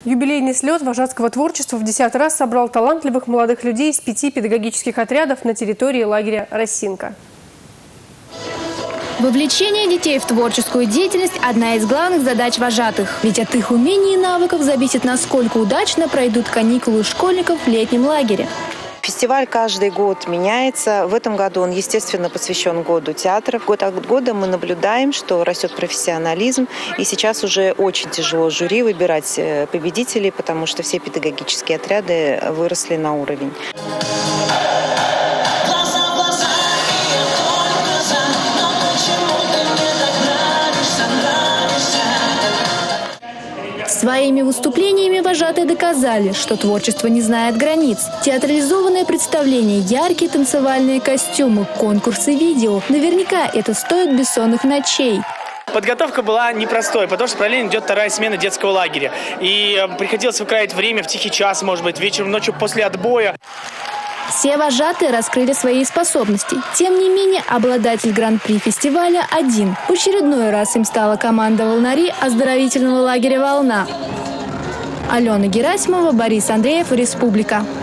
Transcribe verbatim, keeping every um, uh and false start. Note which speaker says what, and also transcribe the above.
Speaker 1: Юбилейный слет вожатского творчества в десятый раз собрал талантливых молодых людей из пяти педагогических отрядов на территории лагеря «Росинка».
Speaker 2: Вовлечение детей в творческую деятельность – одна из главных задач вожатых. Ведь от их умений и навыков зависит, насколько удачно пройдут каникулы школьников в летнем лагере.
Speaker 3: Фестиваль каждый год меняется. В этом году он, естественно, посвящен году театров. Год от года мы наблюдаем, что растет профессионализм. И сейчас уже очень тяжело жюри выбирать победителей, потому что все педагогические отряды выросли на уровень.
Speaker 2: Своими выступлениями вожатые доказали, что творчество не знает границ. Театрализованное представление, яркие танцевальные костюмы, конкурсы видео. Наверняка это стоит бессонных ночей.
Speaker 4: Подготовка была непростой, потому что параллельно идет вторая смена детского лагеря. И приходилось выкроить время в тихий час, может быть, вечером, ночью после отбоя.
Speaker 2: Все вожатые раскрыли свои способности. Тем не менее, обладатель гран-при фестиваля один. В очередной раз им стала команда волнари оздоровительного лагеря «Волна». Алена Герасимова, Борис Андреев, Республика.